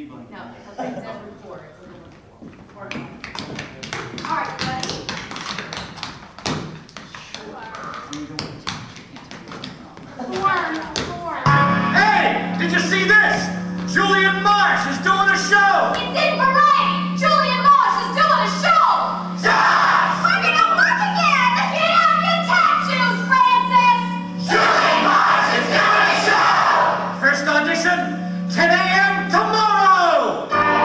No, okay, it says record. Record. All right, ready? Four. Hey, did you see this? Julian Marsh is doing a show. It's in Variety. Julian Marsh is doing a show. Yes! We're gonna work again. Get out your tattoos, Francis. Julian Marsh is doing a show. First audition, 10 a.m. tomorrow.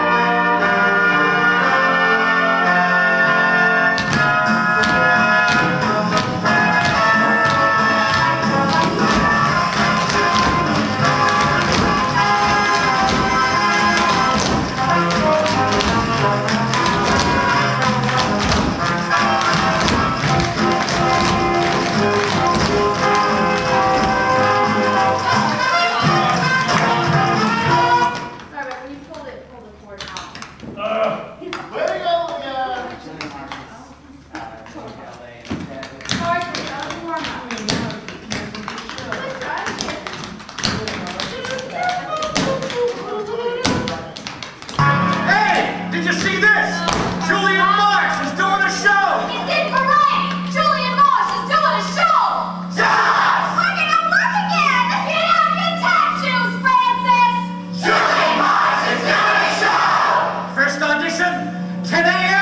Did you see this? Julian Marsh is doing a show. It's in Variety. Julian Marsh is doing a show. Yes! We're gonna work again. Get out your tattoos, Francis. Julian Marsh is doing a show. First audition, 10 a.m.